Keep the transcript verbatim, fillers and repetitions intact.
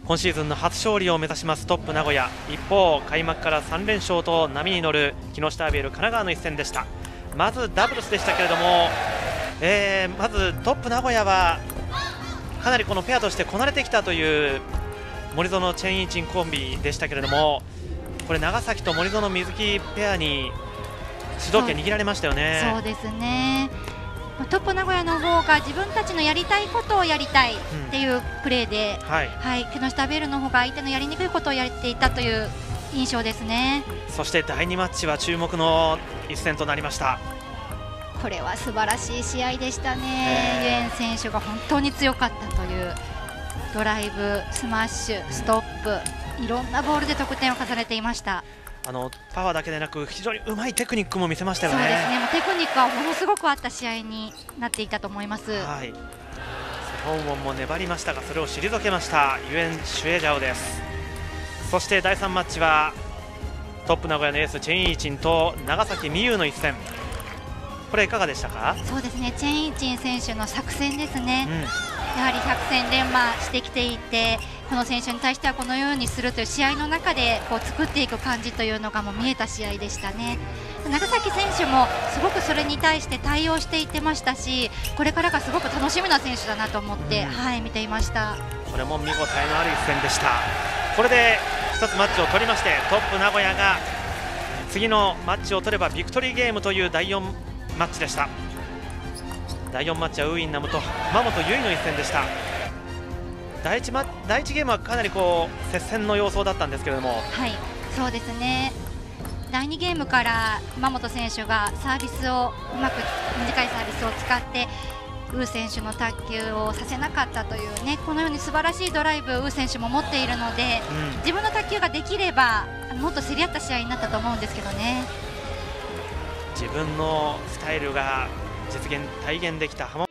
今シーズンの初勝利を目指しますトップ名古屋。一方、開幕からさん連勝と波に乗る木下アビエル神奈川の一戦でした。まずダブルスでしたけれども、えー、まずトップ名古屋はかなりこのペアとしてこなれてきたという森薗チェン・イチンコンビでしたけれども、これ長崎と森薗水木ペアに主導権握られましたよね。 そうですね。トップ名古屋の方が自分たちのやりたいことをやりたいっていうプレーで、うん、はいはい、木下アビエルの方が相手のやりにくいことをやっていたという印象ですね。 そしてだいにマッチは注目の一戦となりました。 これは素晴らしい試合でしたね。ユエン選手が本当に強かったという、ドライブ、スマッシュ、ストップ、いろんなボールで得点を重ねていました。 あのパワーだけでなく非常にうまいテクニックも見せましたよね。 そうですね、もうテクニックはものすごくあった試合になっていたと思います。 はい、ソロンウォンも粘りましたがそれを退けましたユエン・シュエジャオです。そしてだいさんマッチはトップ名古屋のエースチェン・イーチンと長崎美優の一戦、これいかがでしたか？ そうですね、チェン・イーチン選手の作戦ですね、うん、やはり百戦錬磨してきていて、この選手に対してはこのようにするという試合の中でこう作っていく感じというのがもう見えた試合でしたね。長崎選手もすごくそれに対して対応していってましたし、これからがすごく楽しみな選手だなと思って、うん、はい、見ていました。 これも見応えのある一戦でした。これでひとつマッチを取りまして、トップ名古屋が次のマッチを取ればビクトリーゲームというだいよんマッチでした。だいよんマッチはウーインナムと熊本結衣の一戦でした。第 1, マ第1ゲームはかなりこう接戦の様相だったんですけれども、 はい、そうですね。だいにゲームから熊本選手がサービスをうまく短いサービスを使ってウー選手の卓球をさせなかったというね、このように素晴らしいドライブウー選手も持っているので、うん、自分の卓球ができればもっと競り合った試合になったと思うんですけどね。 自分のスタイルが実現体現できた浜